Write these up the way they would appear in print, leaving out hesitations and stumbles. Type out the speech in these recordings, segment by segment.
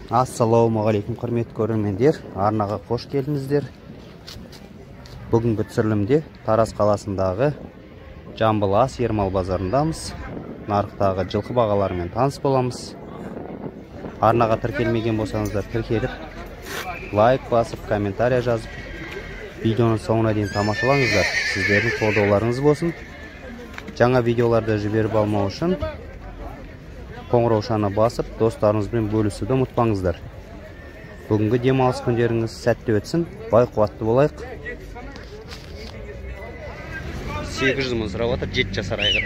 Ассалаумағалейкум құрметті көрермендер, арнаға қош келдіңіздер. Бүгінгі түсірілімде Тараз қаласындағы Жамбыл ас ермал базарындамыз. Нарықтағы жылқы бағаларымен таныс боламыз. Арнаға тіркелмеген болсаңыздар тіркеліп, лайк басып, комментария жазып, видеоны соңына дейін тамашалаңыздар. Сіздердің қолдауларыңыз болсын. Жаңа видеоларды жіберіп алмау үшін қоңыраушаны басып, достарыңызбен бөлісуді ұмытпаңыздар. Бүгінгі демалыс күндеріңіз сәтті өтсін, бай қуатты болайық. 800 мың сұрап отыр, 7 жасар айғыр.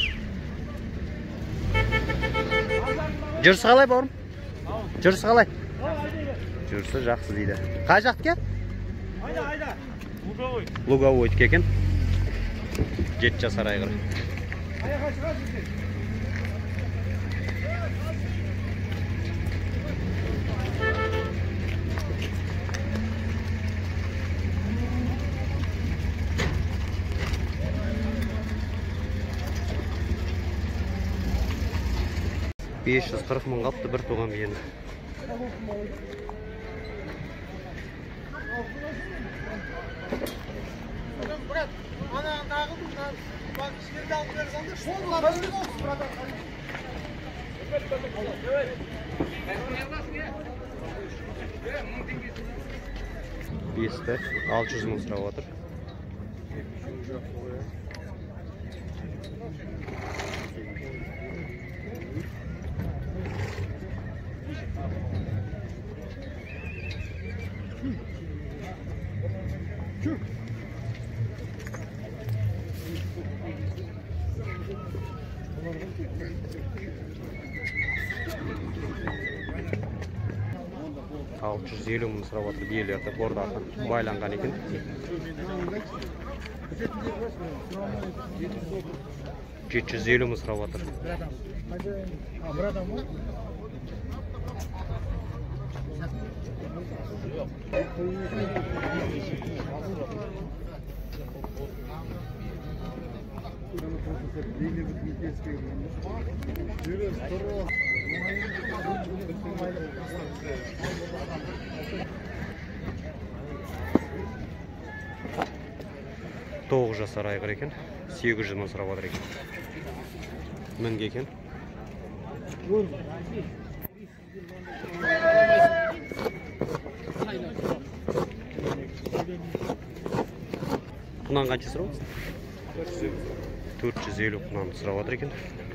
Жүрісі қалай бауырым? Жүрісі қалай? Жүрісі жақсы дейді. Қай жақты ке? Айда. Луговой екен. 7 жасар айғыр. Аяға шығасыз. 540 мың қапты бір туған биені. Бесті 600 мың сұрап отыр. Ал 150 мың сұрап отыр, биелерді бордақы байланған екен. 750 мың сұрап отыр. Тоғыз жасар айғыр екен, 800 мың сұрап отыр екен. Мінге екен. Құнан қанша сұрап отыр? 450 құнан сұрап отыр екен.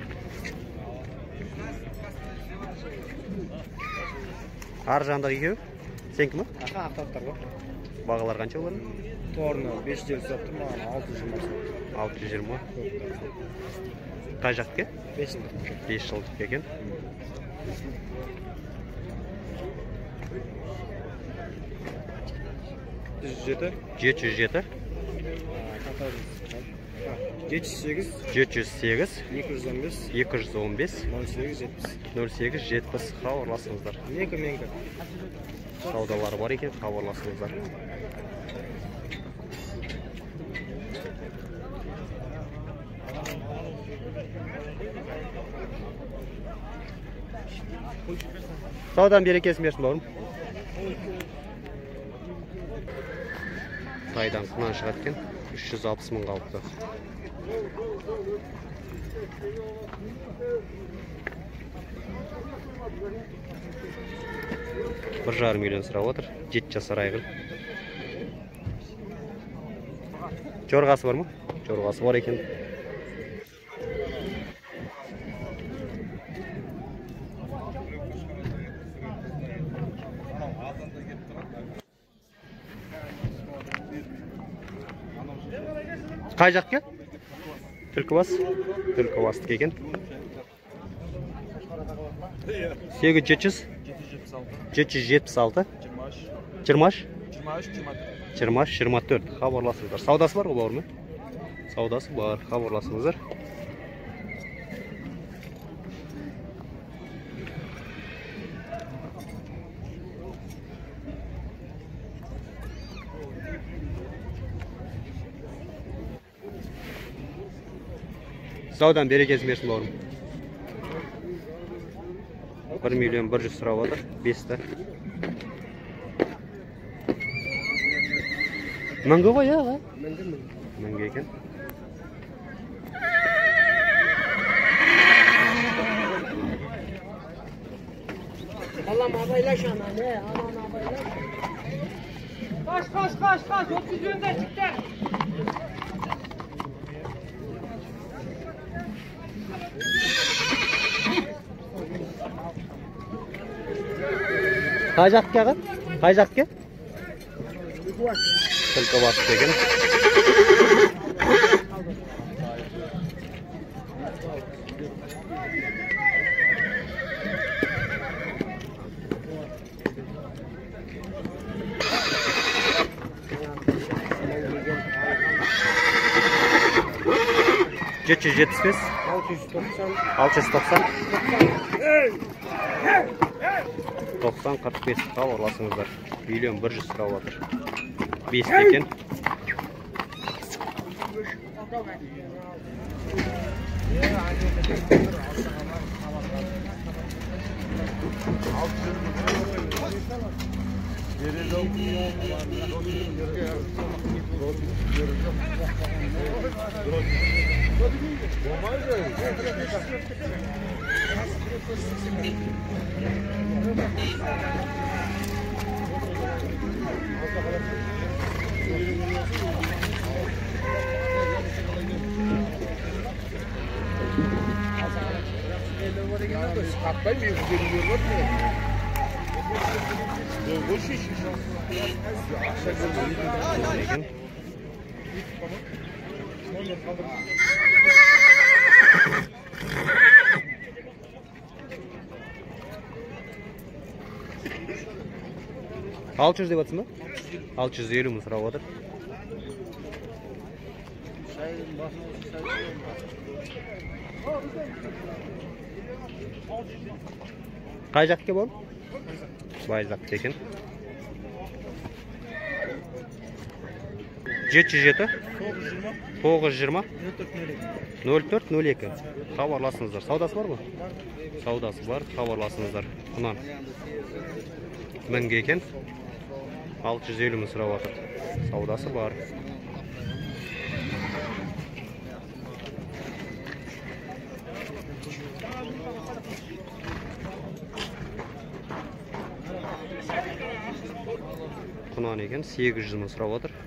Ар жағындағы екеуі? Сенікі ме? Ақтаптар бар. Бағалар қанша олар? Торны 500 сұрап тұр, маған 620 сұрап. 620. Қай жақты ке? 5 жылдық. 5 жылдық екен. Жеті. 707. 708. 708. 215. 215. 0870. Хабарласыңыздар. Менгі. Саудалары бар екен, хабарласыңыздар. Саудан берекесін берсін бауырым. Тайдан құнан шығады екен, 360 мың қалыпты. Бір жарым миллион сұрап отыр, 7 жасар айғыр. Жорғасы бар ма? Жорғасы бар екен. Қай жақ ке? Түлкібас? Түлкібасты кеген. 800 776 20-24 хабарласыңыздар. Саудасы бар ғой бауырым? Саудасы бар, хабарласыңыздар. Саудан берекесін берсін бауырым. 1.100.000 сұрап отыр. 5-ті. Мыңға ғой аға? Мыңға екен. Allah'ım abaylaş ana ne? Anan abaylaş. Kaç. 30 yönde çıktı. Қай жаққа аға? Қай жаққа? Түлкібас деген. Жеті жүз жетпіс бес, 690, 90-45 хабарласыңыздар. 1.100.000 сұрап отыр. 5 екен. Алты жүз деп атсың ба? 650 мың сұрап отыр. Қай жаққа бол? Байзақ екен. 707 920 0402 хабарласыңыздар. Саудасы бар ма? Саудасы бар, хабарласыңыздар. Құнан. Мыңға екен. 650 мың сұрап отыр. Саудасы бар. Құнан екен. 800 мың сұрап отыр.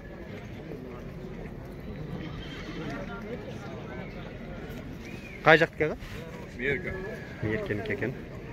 Қай жақтікі аға? Меркі. Меркенікі екен.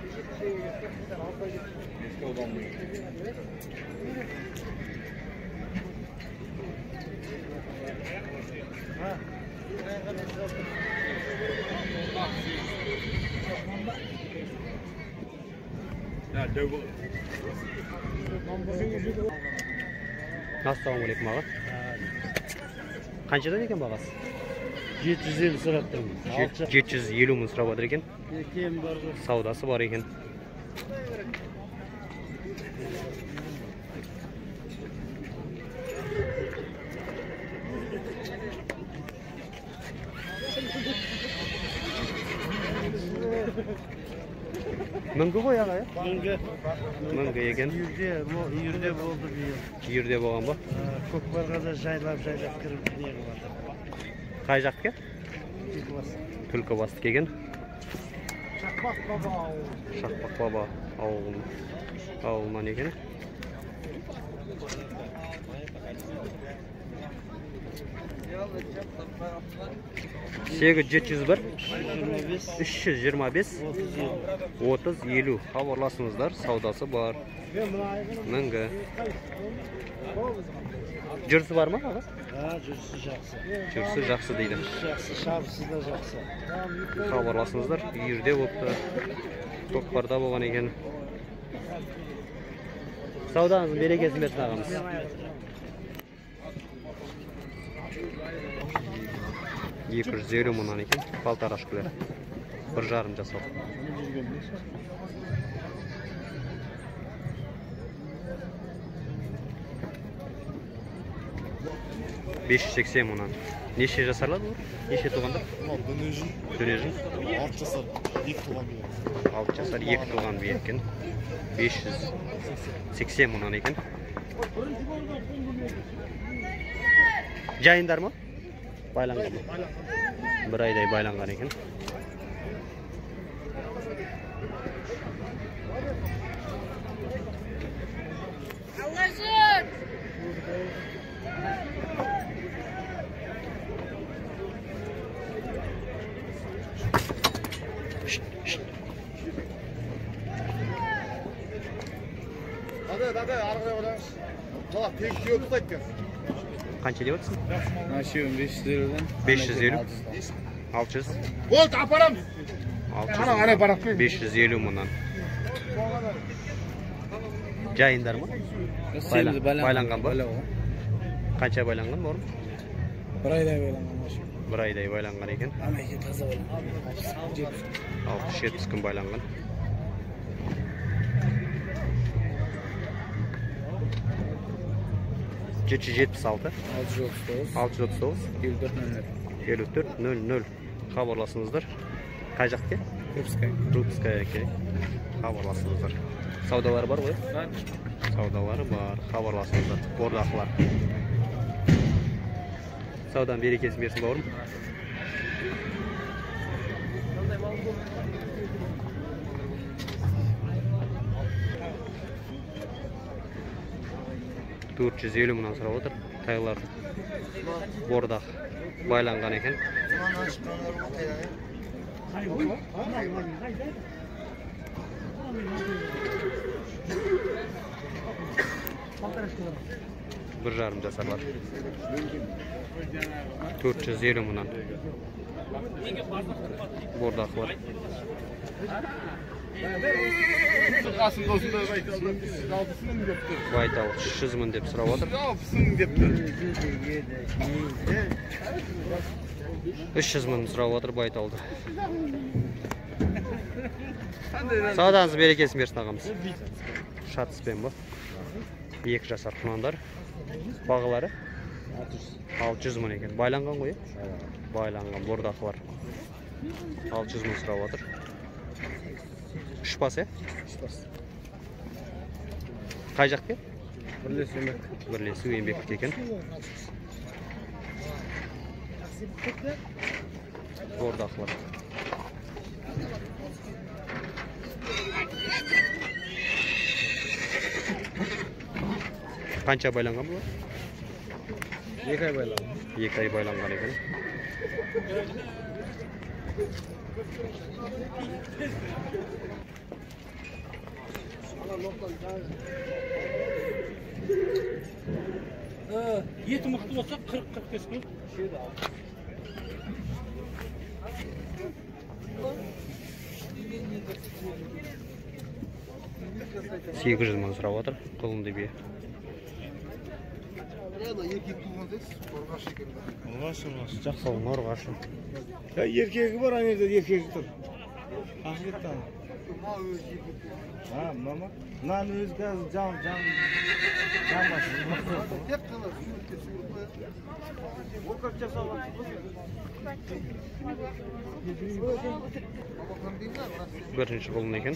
Ассалаумағалейкум аға. Қаншадан екен бағасы? 750 сұрап тұрмын. 750 мың сұрап отыр екен. Екем бар ғой. Саудасы бар екен. Мыңға ғой аға, мыңға екен. Үйірде болды биыл. Үйірде болған ба? Көкпарға да жайлап кіріп не қылады. Қай жаққа? Түлкібастық екен. Шақпақ баба ауылы. Шақпақ баба ауылынан екен. Сегіз 701 325 30-50 хабарласыңыздар. Саудасы бар. Мыңға. Жүрісі бар ма аға? Жүрісі жақсы. Жүрісі жақсы дейді. Жақсы, шабысы да жақсы. Хабарласыңыздар. Үйірде болыпты. Көкпарда болған екен. Саудаңыздың берекесін берсін ағамыз. Екі жүз елу мыңнан екен. Полторашкілер. 1,5 жасау. 580 мыңнан. Неше жасарлар бұл? Неше туғандар? Дөнежін. 6 жасар, 2 туған бие. 6 жасар, 2 туған бие екен. 580 мұнан екен. Жайындар ма? Байланған ма? Bir ayday байланған екен. Hadi arkaya oynayın. Valla tek diyor tutayken. Qancha deyapsiz? Mana shu 500 liradan 550. 600. Bo'l, aparam. 600. Ana baraq. 550 bundan. Jayindar mı? Baylangan bu. Qancha baylangan bormi? 1 ayday baylangan shu. 1 ayday baylangan ekan. Ana ke toza baylangan. 60-70 kun baylangan. %76 639 5400 xabarlasыңыздар. Қай жаққа? Рудская керек. Хабарласыңыздар. Саудалары бар ғой? Бар. Саудалары бар. Хабарласыңыздар. Бордақылар. Саудан берекесін берсін бауырым. $450 мыңнан сұрап отыр. Тайлар бордақ байланған екен. Bir жарым жасарлар. 450 мыңнан. Бордақ бар. Байтал 300 мың деп сұрап отыр. 300 мың сұрап отыр байталды. Саудаңыз берекесін берсін ағамыз. Шатыспен бұл. 2 жасар құнандар. Бағылары 600 мың екен. Байланған ғой? Байланған бордақы бар. 600 мың сұрап отыр. 3 бас, е? 3 бас. Қай жаққа? Бірлесу еңбек екен. Бордақылар. Қанша байланған бұл? 2 ай байланған. 2 ай байланған екен. Еті мықты болса 40-45 мың. 800 мың сұрап отыр. Құлынды бие. Жақсы ол норғашы. Еркегі бар, ана жерде еркегі тұр. Ақыреттан. Мама. Мынаны өзі қазір жан басы. Окап жасалған. Бірінші құлын екен.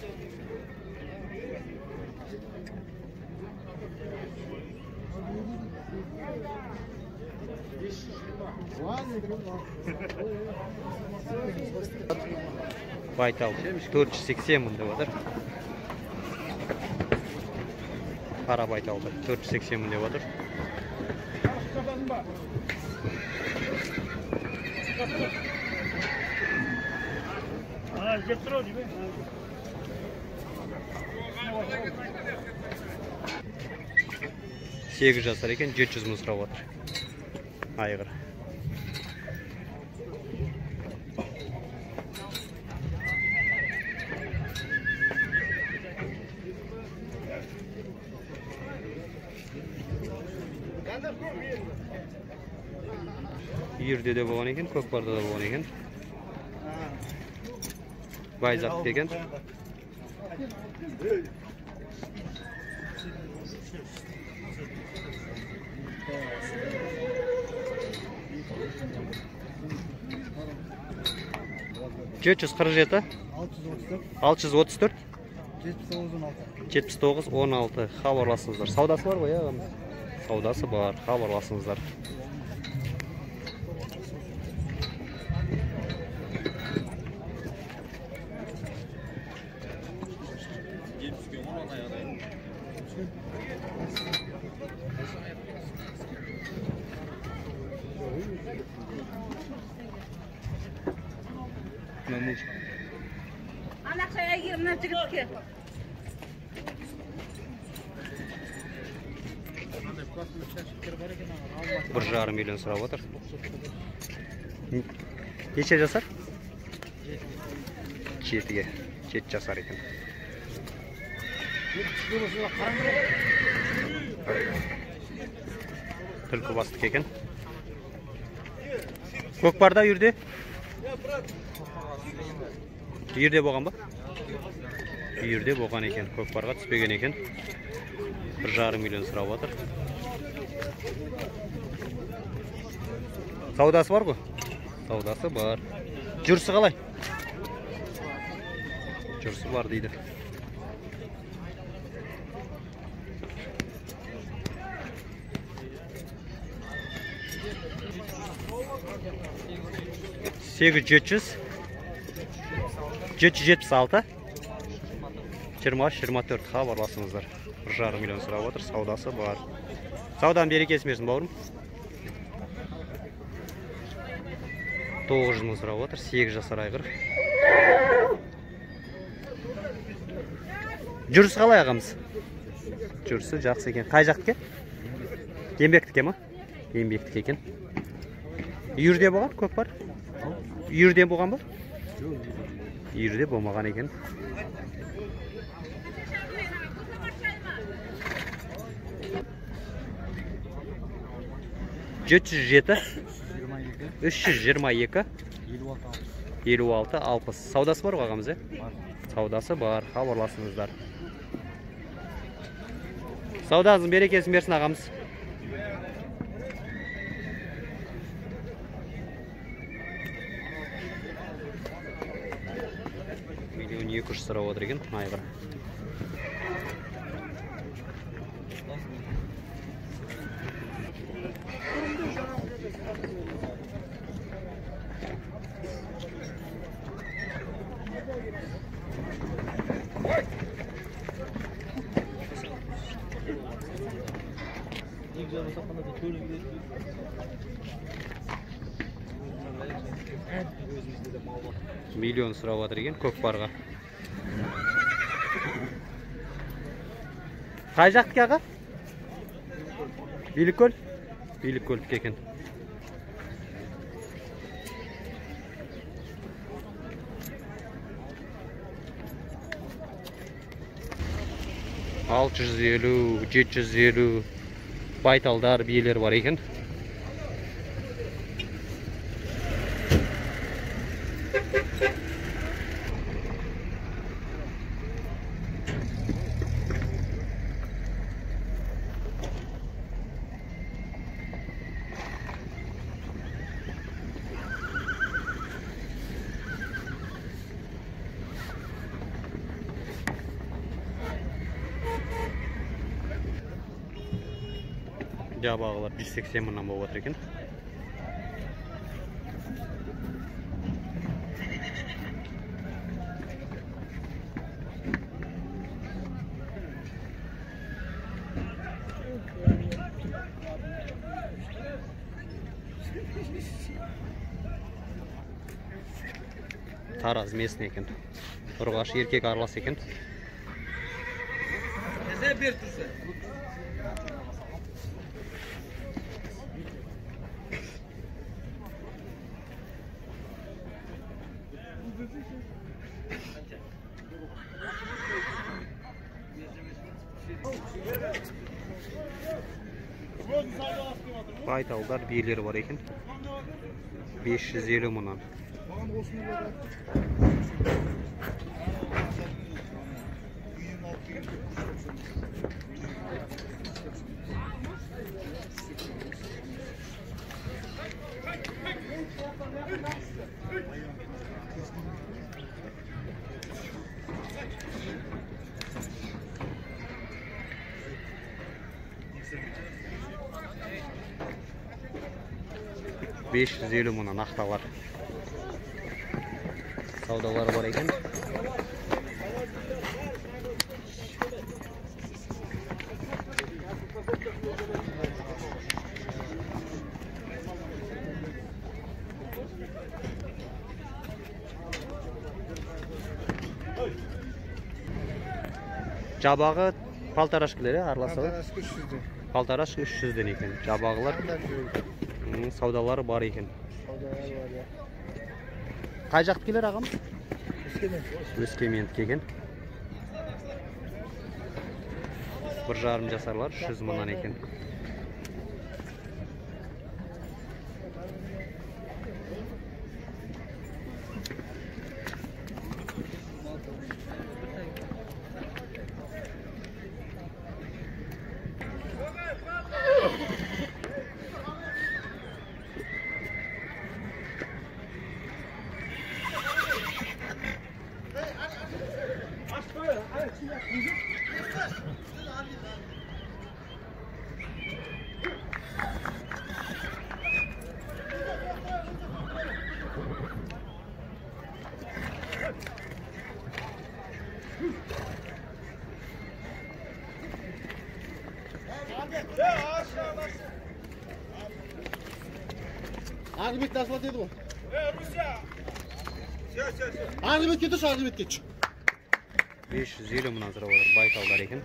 Байтал 480 мың деп отыр. Қара байталды 480 мың деп отыр. Сегіз жасар екен, 700 мың сұрап отыр. Айғыр. Үйірде де болған екен, көкпарда да болған екен. Байзақ деген. $447 634 79 16. 79 16 хабарласыңыздар. Саудасы бар ғой, ағамыз? Саудасы бар, хабарласыңыздар. Anaqaya girmə jigitke. Bir жарым миллион сұрап отыр. Неше жасар? 7-ге. 7 жасар екен. Түлкі бастық екен. Көкпарда үйірде? Үйірде болған ба? Үйірде болған екен. Көкпарға түспеген екен. 1,5 миллион сұрап отыр. Саудасы бар ғой? Саудасы бар. Жүрсі қалай? Жүрсі бар дейді. Сегіз 776 23-24 хабарласыңыздар. 1,5 миллион сұрап отыр. Саудасы бар. Саудан берекесі берсін, бауырым. 900 мың сұрап отыр. 8 жасар айғыр. Жүрісі қалай ағамыз? Жүрісі жақсы екен. Қай жақтіке? Еңбектіке ма? Еңбектіке екен. Үйірде болған көкпар? Үйірде болған ба? Үйірде болмаған екен. $707 322 56 60. Саудасы бар ғой ағамыз, е? Саудасы бар, хабарласыңыздар. Саудаңыздың берекесін берсін ағамыз. $1,200,000 сұрап отыр екен айғыр. Миллион сұрап отыр екен көкпарға. Қай жақтікі аға? Биліккөл? Биліккөлдікі екен. $650, $750 байталдар, биелер бар екен. Жабағылар 180 мыңнан болып отыр екен. Тараз местный екен. Ұрғаш еркек аралас екен. Байталдар биелері бар екен. 550 мыңнан. 550 мыңнан ақталар. Саудалары бар екен. Жабағы полторашкілері араласа. Полтораш 300-ден екен. Жабағылар саудалары бар екен. Қай жақты келер ағам? Өскемен келген. 1,5 жасарлар 300 мыңнан екен. Argıbet nasıl atıyordu bu? Argıbet getir, Argıbet geç. 550 мыңнан сұрап отыр, байталдар екен.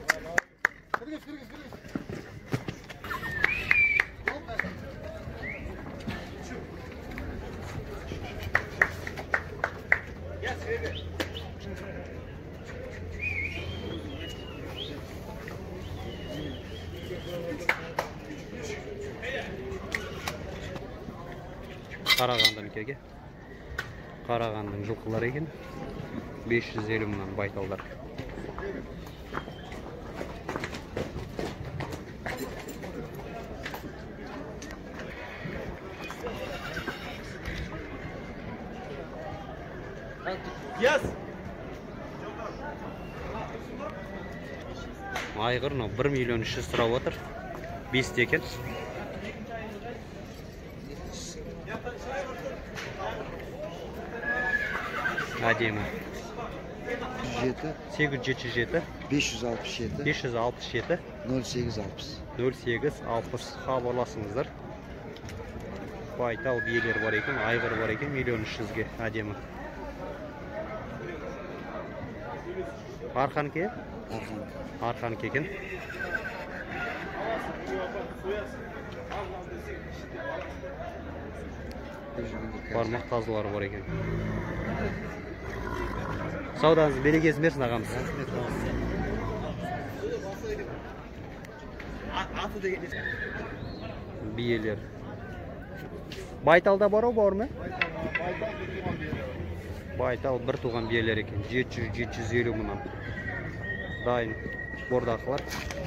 Қарағандың кеге. Қарағандың жылқылары екен. 550 мыңнан байталдар. Айғыр 1 миллион 300 сұрап отыр. 5 екен. Әдемі. 877 567 567 0860 0860 хабарласыңыздар. Байтал биелер бар екен, айғыр бар екен, 1 миллион 300-ге әдемі. Арқан ке? Арқан кекен. Бармақ тазылары бар екен. Сауданыз берекесі берсін ағамыз. Биелер. Байталда бар ма? Байтал бір туған биелер екен. 700-750 мыңнан. Дайын бордақылар.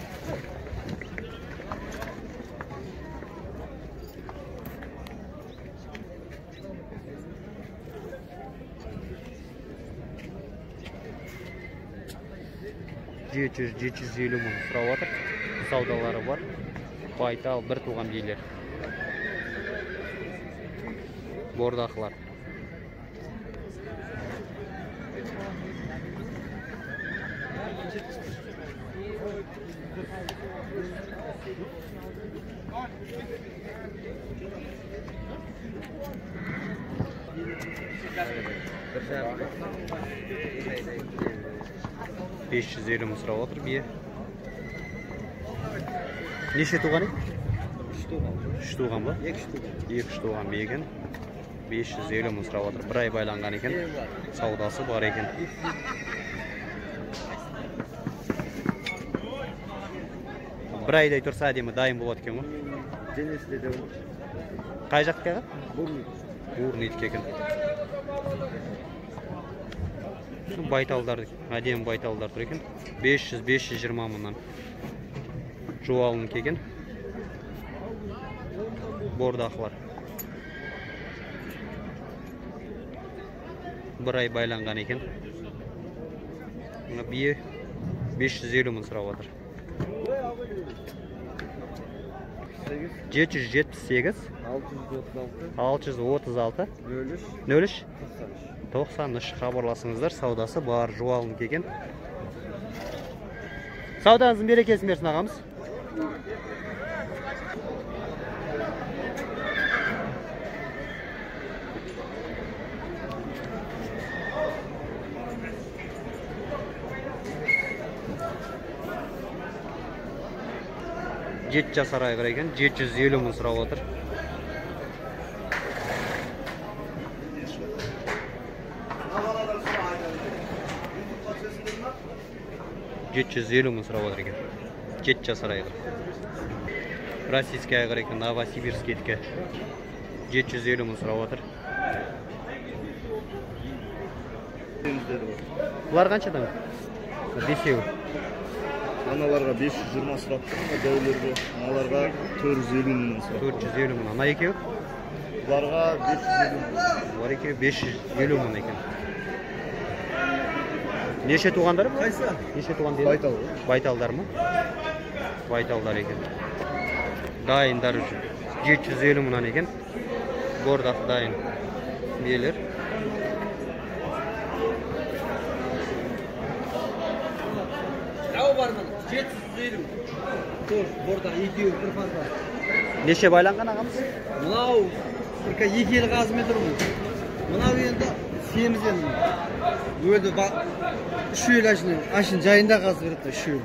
$700-750 мың сұрап отыр. Саудалары бар. Байтал бір туған биелер. Бордақылар. $550 мың сұрап отыр бие. Неше туған ек? 3 туған ба? 2 туған бие екен. 550 мың сұрап отыр. 1 ай байланған екен. Саудасы бар екен. Бір айдай тұрса әдемі дайын болады екен ғой. Денесі де Қай жаққа ға? Бурнит екен. Байталдар, әдемі байталдар тұр екен. 500-520 мыңнан. Жуалын кеген. Бордақылар. 1 ай байланған екен. Бие 550 мың сұрап отыр. 778 636 03 93 хабарласыңыздар. Саудасы бар, жуалын келген. Саудаңыздың берекесін берсін ағамыз. Жеті жасар айғыр екен, 750 мың сұрап отыр. $750 мың сұрап отыр екен. 7 жасар айғыр. Российский айғыр екен, Новосибирскийдікі. 750 мың сұрап отыр. Бұлар қаншадан? Бесеуі. Аналарға 520 сұрап тұрмын, дәулерге. Аналарға 450 мың сұрап. 450 мың. Ана екеуі? Бұларға 550 мың. Бұлар екеуі 550 мың екен. Неше туғандары бұл? Қайсы? Неше туған дейді? Байтал. Байталдар ма? Байталдар екен. Дайындар үшін 750 мыңнан екен. Бордақ дайын белер. Дау бар мына 750. Тош, бордақ екеуі бір фаза. Неше байланған ағамыз? Мынау только 2 ел қазымен тұр бұл. Мынау енді семіз енді. Өлді үш ел ашын жайында қаз береді, үш ел.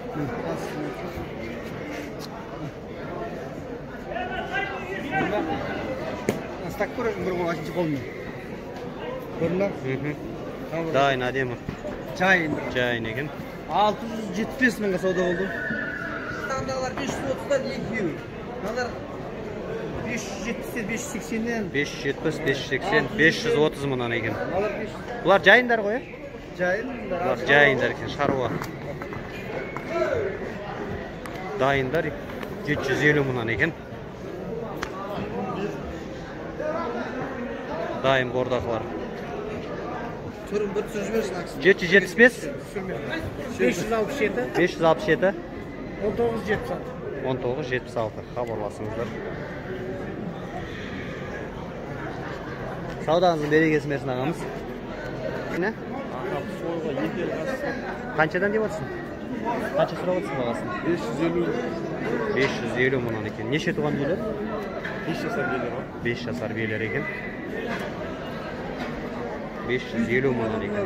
Астак көресің бір қол ашыншы қолмен. Көрдің ба? Дайын әдемі. Жайын екен. 675 мыңға сауда болды. Стандағалар 530-дан екеуі. Мыналар 570-тен 580-ден. 570, 580, 530 мыңнан екен. Бұлар жайындар ғой, Бұлар жайындар екен, шаруа. Дайындар 750 мыңнан екен. Дайын бордақылар. Түрін бір түсірмесін ақсын. 775? 567. 567? 1976. 1976. Хабарласыңыздар. Саудаңыздың берекесін берсін ағамыз. Не? Қаншадан деп отырсың? Қанша сұрап отырсың бағасын? 550 мыңнан екен. Неше туған белер? 5 жасар белер бар. 5 жасар белер екен. 550 мыңнан екен.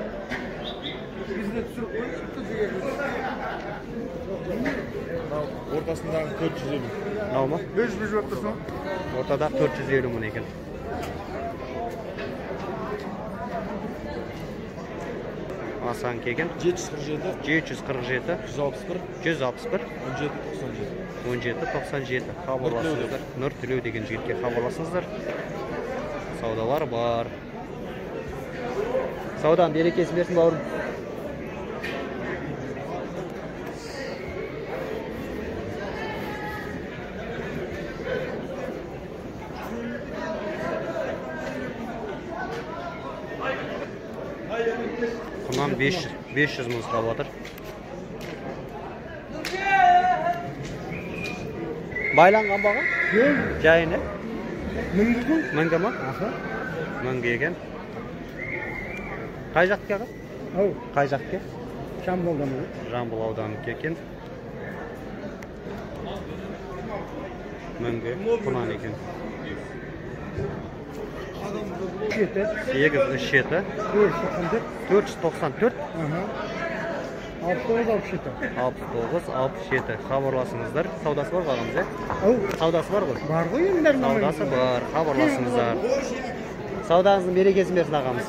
Ортасындағы 450. Нау ма? 500 жоқ тұрсын. Ортада 450 мың екен. Асан келген. 747, 747, 161, 161, 1797. 1797. Хабарласыңыздар. Нұр Тілеу деген жігітке хабарласыңыздар. Саудалар бар. Саудан берекесін берсін бауырым. Құнан 500 мың сұрап отыр. Байланған баға? Жайыны? Мыңға ма? Мыңға екен. Қай жаққа аға? Қай жаққа? Жамбыл ауданы екен. Мыңға құнан екен. 837 494 6967 хабарласыңыздар. Саудасы бар бағамыз, Саудасы бар ғой? Бар ғой енді. Саудасы бар, хабарласыңыздар. Саудаңыздың берекесін берсін ағамыз.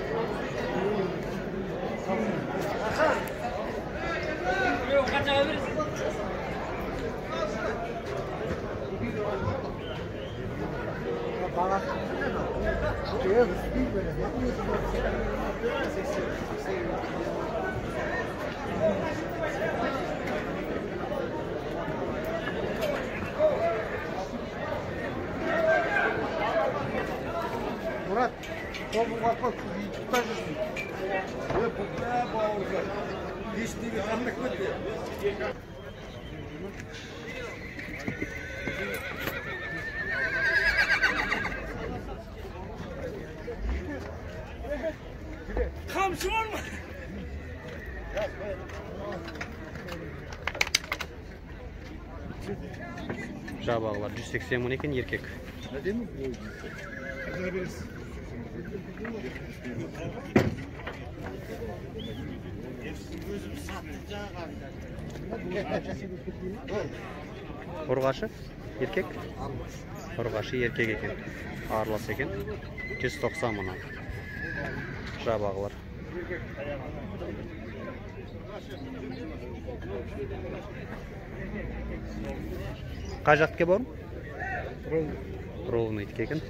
Мұрат, тобылға қой, ютубта жүрсің. Бауырға. Ештеңе қандық өтті. Kamçı var mı? Жабағылар 180 мың екен, еркек. Ұрғашы еркек? Ұрғашы еркек екен. Аралас екен. 190 мыңнан. Жабағылар. Қай жаққа барым? Ровный екен.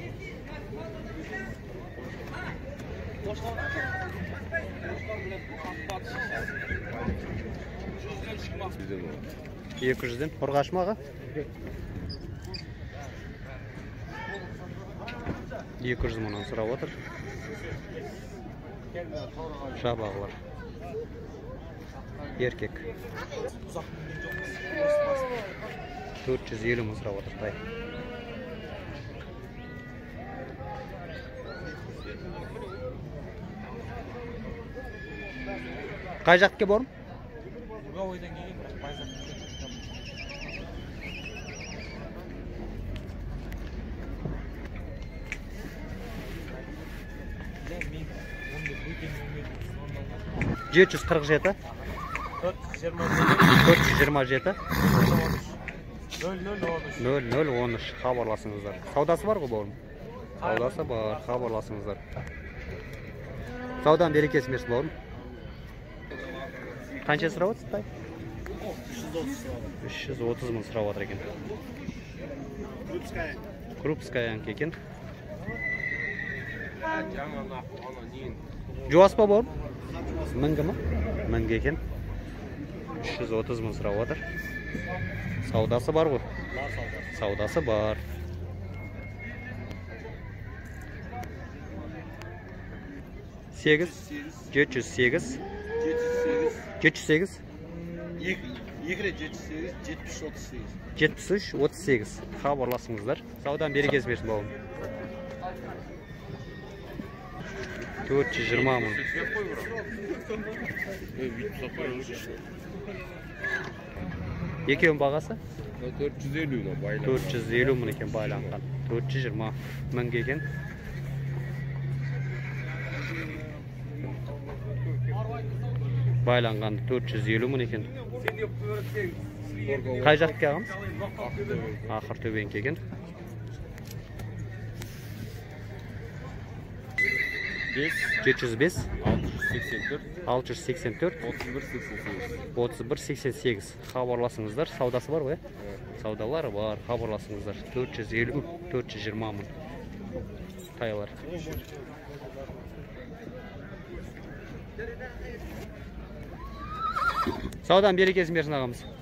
Екі жүзден. Ұрғаш маға? 200 мыңнан сұрап отыр. Жабағылар. Еркек. 450 мың сұрап отыр. Тай. Қай жаққа барым? Жеті жүз қырық жеті. 427. 0013 хабарласыңыздар. Саудасы бар ғой бауырым? Саудасы бар, хабарласыңыздар. Саудан берекесі берсін бауырым. Қанша сұрап отырсыз? 330 мың сұрап отыр екен. Крупская екен. Жуас па бауырым? Мінгі ма? Мінгі екен. 330 мың сұрап отыр. Саудасы бар ғой? Саудасы бар. Сегіз? 708. 708. 73-38. Хабарласыңыздар. Саудан берекесі берсін бауырым. 420 мың. Екеуін бағасы? 450 мың екен байланған. 420 мың екен. Байланған 450 мың екен. Қай жаққа ағамыз? Ақыр төбенке екен. 705 684 3188 хабарласыңыздар. Саудасы бар ғой? Саудалары бар, хабарласыңыздар. 450-420 мың тайлар. Саудан берекесін берсін ағамыз.